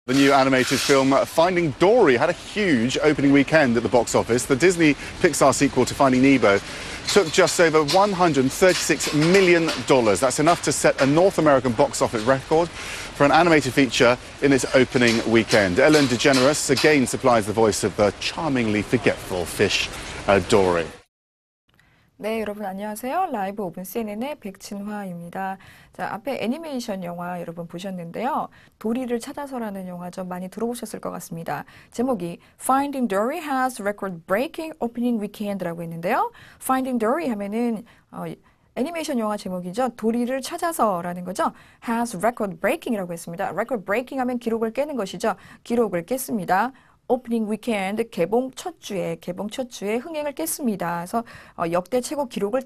The new animated film Finding Dory had a huge opening weekend at the box office. The Disney Pixar sequel to Finding Nemo took just over $136 million. That's enough to set a North American box office record for an animated feature in its opening weekend. Ellen DeGeneres again supplies the voice of the charmingly forgetful fish, Dory. 네, 여러분 안녕하세요. 라이브 오픈 CNN의 백진화입니다. 자, 앞에 애니메이션 영화 여러분 보셨는데요. 도리를 찾아서라는 영화 좀 많이 들어보셨을 것 같습니다. 제목이 Finding Dory has record-breaking opening weekend라고 했는데요. Finding Dory 하면은 애니메이션 영화 제목이죠. 도리를 찾아서라는 거죠. has record-breaking이라고 했습니다. record-breaking 하면 기록을 깨는 것이죠. 기록을 깼습니다. 오프닝 위켄드 개봉 첫 주에 흥행을 깼습니다. 그래서 역대 최고 기록을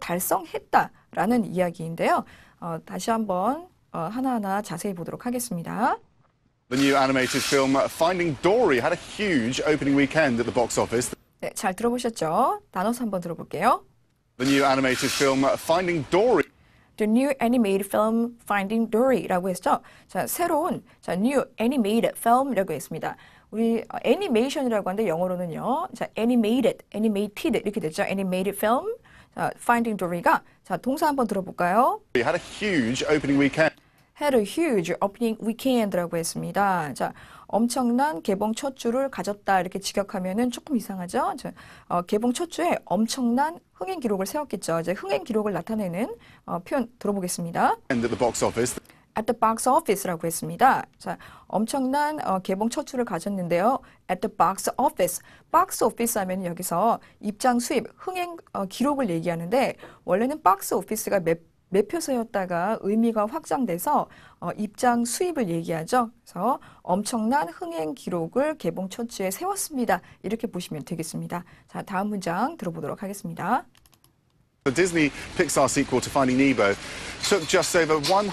달성했다라는 이야기인데요. 다시 한번 하나하나 자세히 보도록 하겠습니다. The new animated film Finding Dory had a huge opening weekend at the box office. 네, 잘 들어보셨죠? 나눠서 한번 들어볼게요. The new animated film Finding Dory. The new animated film Finding Dory라고 했죠. 자, 새로운 new animated film이라고 했습니다. 우리 애니메이션이라고 하는데 영어로는요. 자, animated 이렇게 됐죠. animated film. 자, Finding Dory가 자, 동사 한번 들어볼까요? It had a huge opening weekend. had a huge opening weekend라고 했습니다. 자, 엄청난 개봉 첫 주를 가졌다 이렇게 직역하면은 조금 이상하죠. 자, 개봉 첫 주에 엄청난 흥행 기록을 세웠겠죠. 이제 흥행 기록을 나타내는 표현 들어보겠습니다. And at the box office. at the box office라고 했습니다. 자, 엄청난 개봉 첫 주를 가졌는데요. at the box office. box office 하면 여기서 입장 수입, 흥행 기록을 얘기하는데 원래는 box office가 매표소였다가 의미가 확장돼서 입장 수입을 얘기하죠. 그래서 엄청난 흥행 기록을 개봉 첫 주에 세웠습니다. 이렇게 보시면 되겠습니다. 자, 다음 문장 들어보도록 하겠습니다. The Disney Pixar sequel to Finding Nemo took just over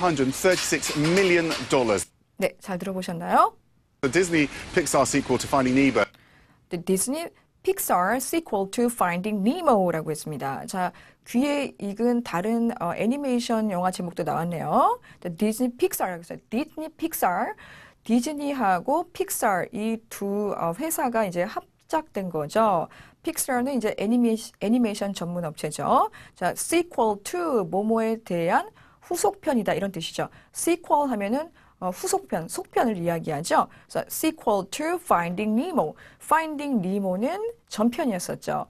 $136 million. 네, 잘 들어보셨나요? The Disney Pixar sequel to Finding Nemo. The Disney Pixar sequel to Finding Nemo라고 했습니다. 자, 귀에 익은 다른 애니메이션 영화 제목도 나왔네요. The Disney Pixar라고 했어요. Disney Pixar, 디즈니하고 픽사 이 두 회사가 이제 합작된 거죠. 픽사는 이제 애니메이션 전문 업체죠. 자, sequel to 뭐뭐에 대한 후속편이다 이런 뜻이죠. sequel 하면은 후속편, 속편을 이야기하죠. 그래서 sequel to Finding Nemo. Finding Nemo는 전편이었었죠.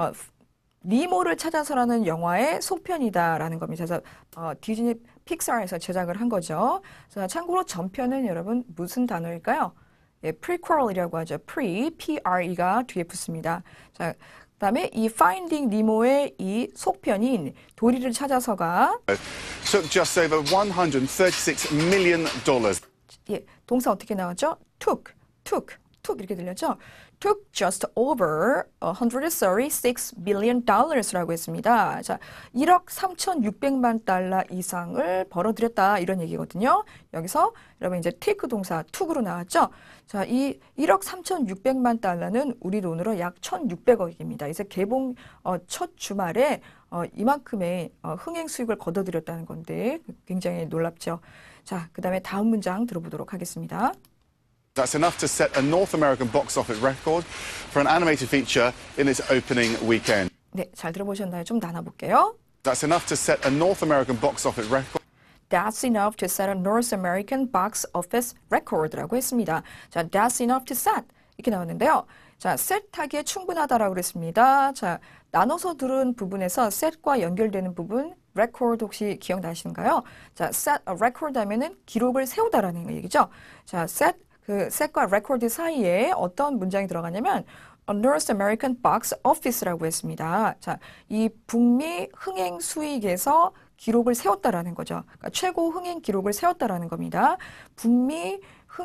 니모를 찾아서라는 영화의 속편이다라는 겁니다. 그래서 디즈니 픽사에서 제작을 한 거죠. 자, 참고로 전편은 여러분 무슨 단어일까요? 예, prequel이라고 하죠. P-R-E가 뒤에 붙습니다. 자, 그다음에 이 Finding Nemo의 이 속편인 도리를 찾아서가 Took just over $136 million. 예, 동사 어떻게 나왔죠? took 이렇게 들렸죠? took just over $136 million라고 했습니다. 자, 1억 3,600만 달러 이상을 벌어들였다 이런 얘기거든요. 여기서 여러분 이제 take 동사 took으로 나왔죠. 자, 이 1억 3,600만 달러는 우리 돈으로 약 1,600억입니다. 이제 개봉 첫 주말에 이만큼의 흥행 수익을 거둬들였다는 건데 굉장히 놀랍죠. 자, 그다음에 다음 문장 들어보도록 하겠습니다. That's enough to set a North American box office record for an animated feature in its opening weekend. 네, 잘 들어보셨나요? 좀 나눠볼게요. That's enough to set a North American box office record. That's enough to set a North American box office record라고 했습니다. 자, that's enough to set 이렇게 나왔는데요. 자, set하기에 충분하다라고 그랬습니다. 자, 나눠서 들은 부분에서 set과 연결되는 부분 record 혹시 기억나시는가요? 자, set a record 하면은 기록을 세우다라는 얘기죠. 자, set과 record 사이에 어떤 문장이 들어가냐면 a North American box office라고 했습니다. 자, 이 북미 흥행 수익에서 기록을 세웠다라는 거죠. 그러니까 최고 흥행 기록을 세웠다라는 겁니다. 북미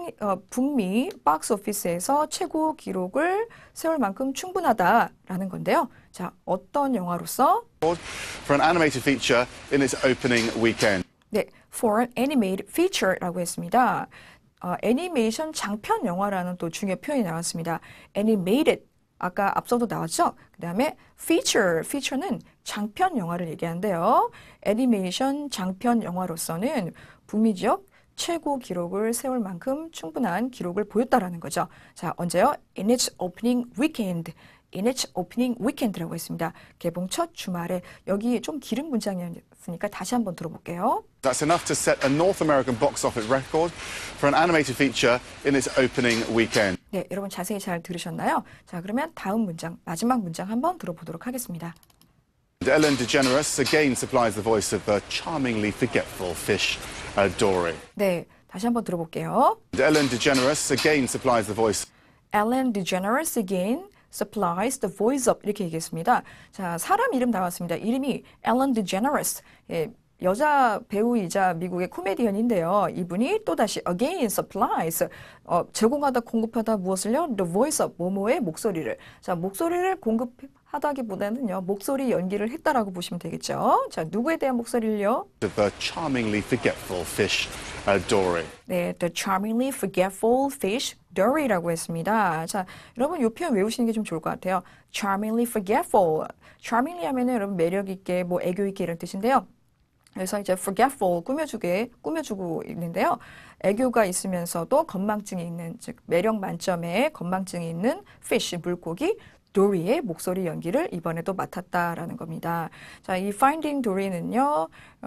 박스 오피스에서 최고 기록을 세울 만큼 충분하다라는 건데요. 자, 어떤 영화로서? For an animated feature in its opening weekend. 네, for an animated feature라고 했습니다. 애니메이션 장편 영화라는 또 중요 표현이 나왔습니다. animated 아까 앞서도 나왔죠. 그 다음에 feature는 장편 영화를 얘기하는데요. 애니메이션 장편 영화로서는 북미 지역 최고 기록을 세울 만큼 충분한 기록을 보였다라는 거죠. 자, 언제요? In its opening weekend. In its opening weekend라고 했습니다. 개봉 첫 주말에. 여기 좀 길은 문장이었으니까 다시 한번 들어볼게요. That's enough to set a North American box office record for an animated feature in its opening weekend. 네, 여러분 자세히 잘 들으셨나요? 자, 그러면 다음 문장, 마지막 문장 한번 들어보도록 하겠습니다. Ellen DeGeneres again supplies the voice of the charmingly forgetful fish, Dory. 네, 다시 한번 들어볼게요. Ellen DeGeneres again supplies the voice. Ellen DeGeneres again supplies the voice of 이렇게 얘기했습니다. 자, 사람 이름 나왔습니다. 이름이 Ellen DeGeneres. 예, 여자 배우이자 미국의 코미디언인데요. 이분이 또다시 again supplies 제공하다 공급하다 무엇을요? The voice of 뭐뭐의 목소리를. 자, 목소리를 공급하다기보다는요. 목소리 연기를 했다라고 보시면 되겠죠. 자, 누구에 대한 목소리를요? The charmingly forgetful fish, Dory. 네, the charmingly forgetful fish Dory라고 했습니다. 자, 여러분 이 표현 외우시는 게 좀 좋을 것 같아요. charmingly forgetful. charmingly 하면은 여러분 매력 있게 뭐 애교 있게 이런 뜻인데요. 그래서 이제 forgetful 꾸며주고 있는데요. 애교가 있으면서도 건망증이 있는, 즉 매력 만점의 건망증이 있는 fish 물고기 도리의 목소리 연기를 이번에도 맡았다라는 겁니다. 자, 이 Finding Dory는요,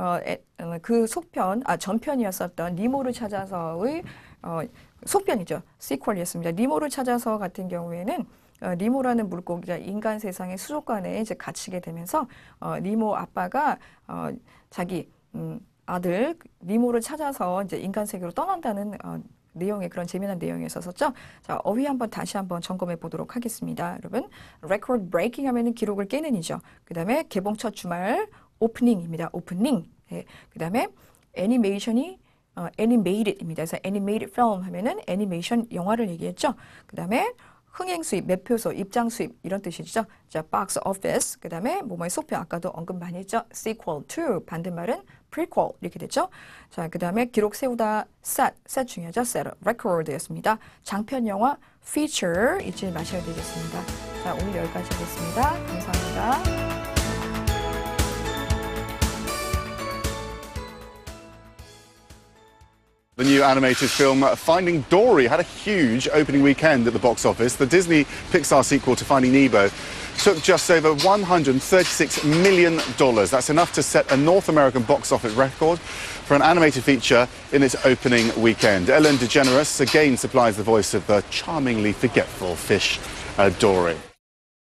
그 전편이었었던 니모를 찾아서의 속편이죠. 시퀄이었습니다. 니모를 찾아서 같은 경우에는 니모라는 물고기가 인간 세상의 수족관에 이제 갇히게 되면서 니모 아빠가 자기 아들 니모를 찾아서 이제 인간 세계로 떠난다는 내용의 그런 재미난 내용이 있었었죠. 자, 어휘 한번 다시 한번 점검해 보도록 하겠습니다. 여러분, record breaking 하면은 기록을 깨는 이죠. 그다음에 개봉 첫 주말 오프닝입니다. 오프닝. 네. 그다음에 애니메이션이 animated입니다. 그래서 animated film 하면은 애니메이션 영화를 얘기했죠. 그다음에 흥행 수입, 매표소, 입장 수입 이런 뜻이죠. 자, box office. 그다음에 뭐뭐의 속편 아까도 언급 많이 했죠. sequel to 반대말은 prequel 이렇게 됐죠. 자, 그다음에 기록 세우다 set 중요하죠. set record였습니다. 장편 영화 feature 잊지 마셔야 되겠습니다. 자, 오늘 여기까지 하겠습니다. 감사합니다. The new animated film Finding Dory had a huge opening weekend at the box office. The Disney Pixar sequel to Finding Nemo took just over $136 million. That's enough to set a North American box office record for an animated feature in its opening weekend. Ellen DeGeneres again supplies the voice of the charmingly forgetful fish, Dory.